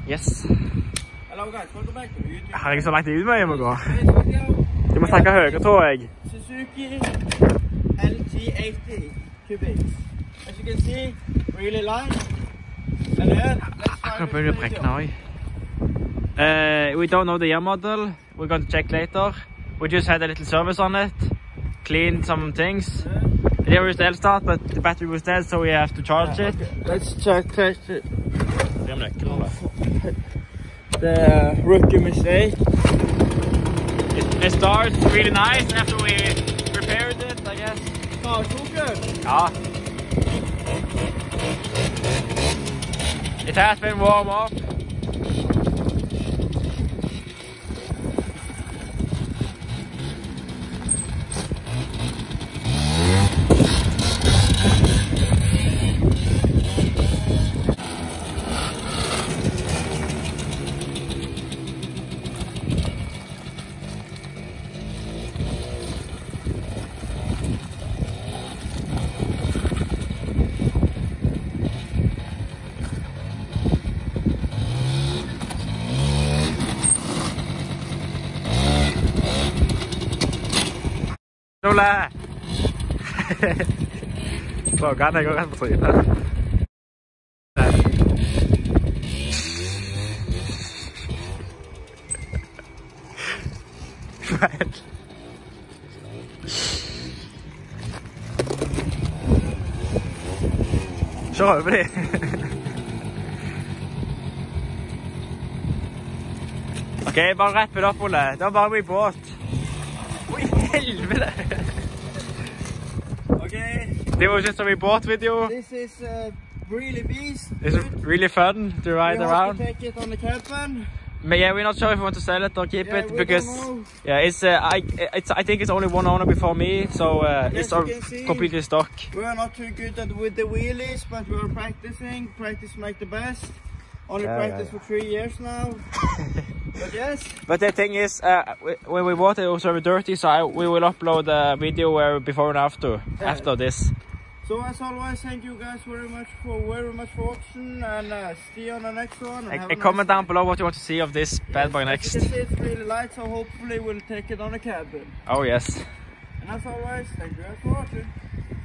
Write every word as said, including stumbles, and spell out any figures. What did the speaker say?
Yes. Hello guys, welcome back to YouTube. Jeg har ikke så langt ut med jeg må gå. Du må snakke høyere, tror jeg. Suzuki L T eighty cubics. As you can see, really light. And then, let's try Akkurat begynner å brekke nå. Uh, we don't know the year model. We're going to check later. We just had a little service on it. Cleaned some things. The gear was still start, but the battery was dead, so we have to charge yeah, it. Okay. Let's check test it. The uh, rookie mistake. It, it starts really nice after we repaired it, I guess. Oh, so good. Yeah. It has been warm up. Nola! Så kan jeg gå rett på trynet. Kjør over de. Ok, bare rett på det opp, Ole. Det var bare min båt. Oi, helvete! Okay. Det var just som i båtvideo. This is uh, really beast. It's really fun to ride we around. We have to take it on the cabin. But yeah, we're not sure if we want to sell it or keep yeah, it because yeah, it's uh, I it's I think it's only one owner before me, so uh, yes, it's see, completely stock. We are not too good at with the wheelies, but we are practicing. Practice make the best. Only yeah, practice yeah, yeah. for three years now. But yes. But the thing is, uh, when we bought it, it was very dirty, so I, we will upload a video where before and after yeah. after this. So as always, thank you guys very much for very much for watching, and uh, see you on the next one. And and comment nice down below what you want to see of this yes, bad boy next. As you can see, it's really light, so hopefully we'll take it on the cabin. Oh yes. And as always, thank you guys for watching.